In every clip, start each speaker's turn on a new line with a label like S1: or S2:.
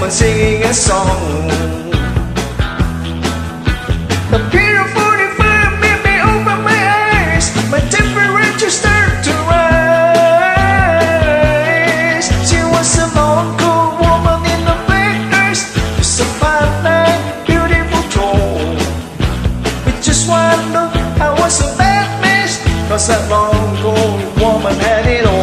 S1: woman singing a song. The beautiful fire made me open my eyes. My temperature started to rise. She was a long, cold woman in a black dress, just a fine line, beautiful tone. With just one look, I was a bad mess, 'cause that long, cold woman had it all.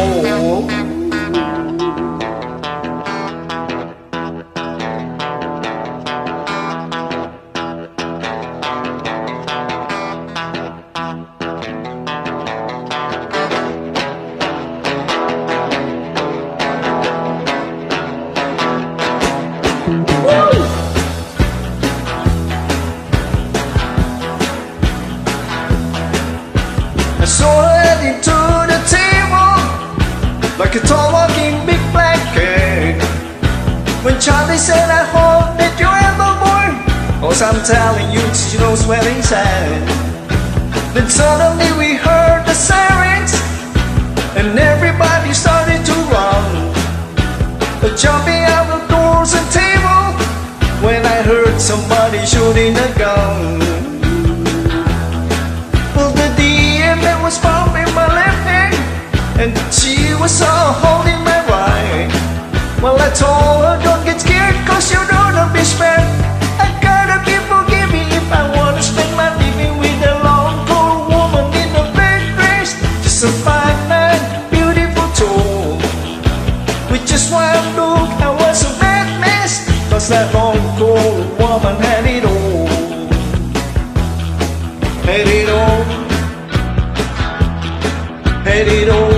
S1: I saw her heading to the table like a tall walking big black cat. When Charlie said, I hope that you're ever born, 'cause I'm telling you, she knows where he's at. Then suddenly we heard the sirens, and everybody started to run, jumping out the doors and table, when I heard somebody shooting a gun. Well, the DMF was found in my left hand, and she was all holding my right. Well, I told her, don't get scared, 'cause you know the bitch man. I gotta be forgiving if I wanna spend my living with a long, cold woman in a red dress, just a fine man, beautiful tone. With just one look, I was a bad mess, 'cause that long, cold woman had it all. Had it all. Had it all.